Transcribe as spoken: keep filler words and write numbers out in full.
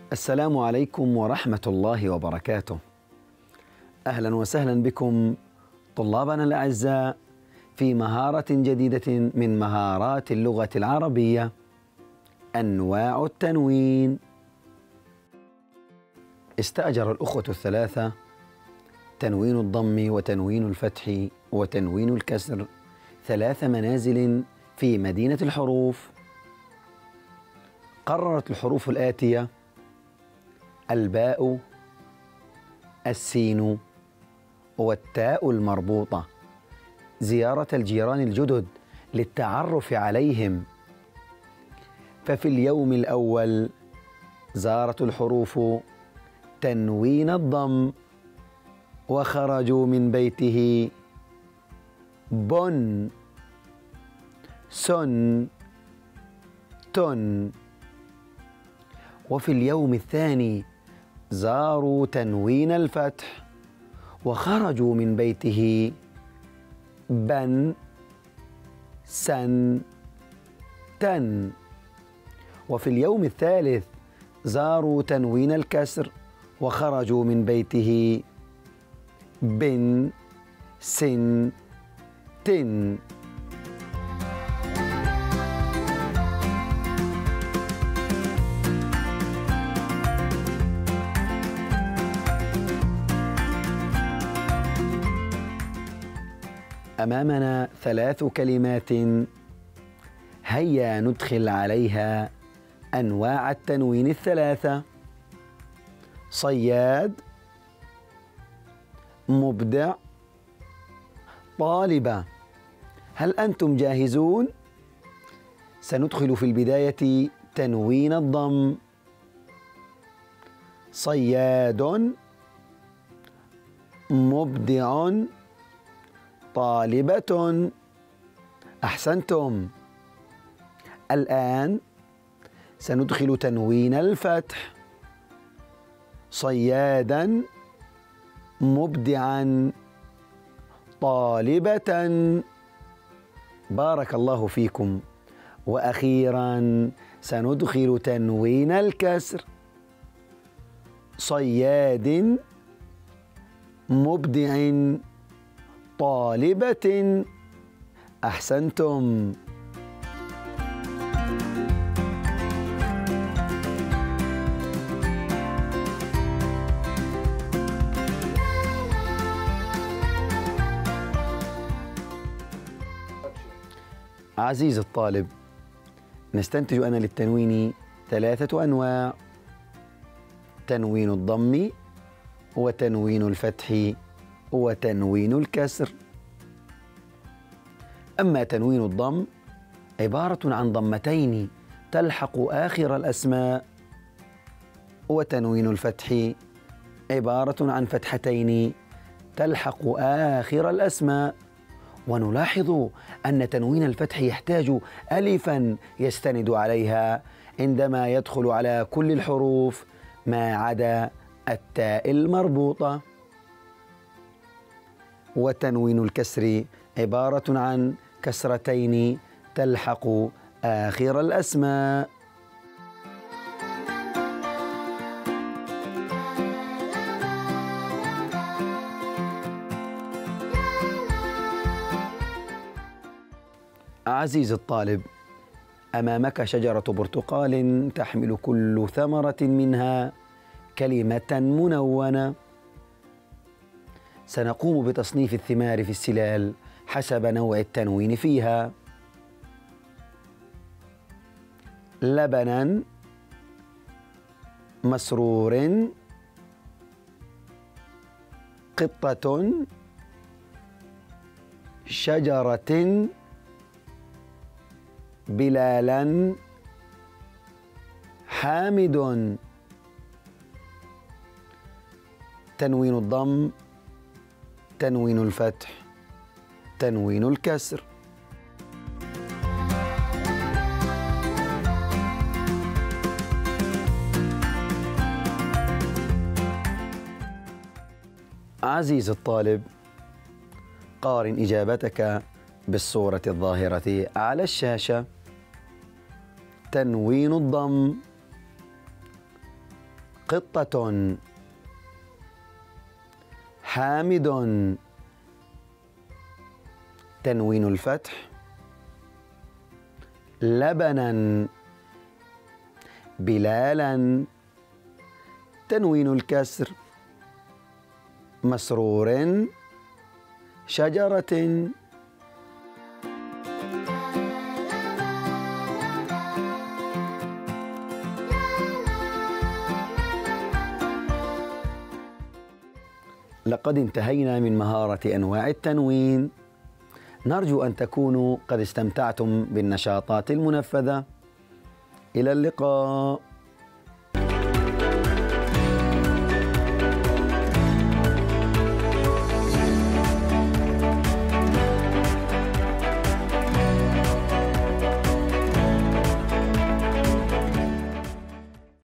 السلام عليكم ورحمة الله وبركاته. أهلا وسهلا بكم طلابنا الأعزاء في مهارة جديدة من مهارات اللغة العربية، أنواع التنوين. استأجر الأخوة الثلاثة تنوين الضم وتنوين الفتح وتنوين الكسر ثلاث منازل في مدينة الحروف. قررت الحروف الآتية: الباء، السين، والتاء المربوطة زيارة الجيران الجدد للتعرف عليهم. ففي اليوم الأول زارت الحروف تنوين الضم وخرجوا من بيته بن، سن، تن. وفي اليوم الثاني زاروا تنوين الفتح وخرجوا من بيته بن، سن، تن. وفي اليوم الثالث زاروا تنوين الكسر وخرجوا من بيته بن، سن، تن. أمامنا ثلاث كلمات، هيا ندخل عليها أنواع التنوين الثلاثة: صياد، مبدع، طالبة. هل أنتم جاهزون؟ سندخل في البداية تنوين الضم: صياد، مبدع، طالبة. أحسنتم. الآن سندخل تنوين الفتح: صيادا، مبدعا، طالبة. بارك الله فيكم. وأخيرا سندخل تنوين الكسر: صياد، مبدع، طالبة. أحسنتم. عزيزي الطالب، نستنتج أن للتنوين ثلاثة أنواع: تنوين الضم وتنوين الفتح وتنوين الكسر. أما تنوين الضم عبارة عن ضمتين تلحق آخر الأسماء، وتنوين الفتح عبارة عن فتحتين تلحق آخر الأسماء. ونلاحظ أن تنوين الفتح يحتاج ألفاً يستند عليها عندما يدخل على كل الحروف ما عدا التاء المربوطة. وتنوين الكسر عبارة عن كسرتين تلحق آخر الأسماء. عزيزي الطالب، أمامك شجرة برتقال تحمل كل ثمرة منها كلمة منونة. سنقوم بتصنيف الثمار في السلال حسب نوع التنوين فيها: لبنا، مسرور، قطة، شجرة، بلالا، حامد. تنوين الضم، تنوين الفتح، تنوين الكسر. عزيزي الطالب، قارن إجابتك بالصورة الظاهرة على الشاشة. تنوين الضم، قطة. حامد، تنوين الفتح. لبنا. بلالا، تنوين الكسر. مسرور. شجرة. لقد انتهينا من مهارة أنواع التنوين. نرجو أن تكونوا قد استمتعتم بالنشاطات المنفذة. إلى اللقاء.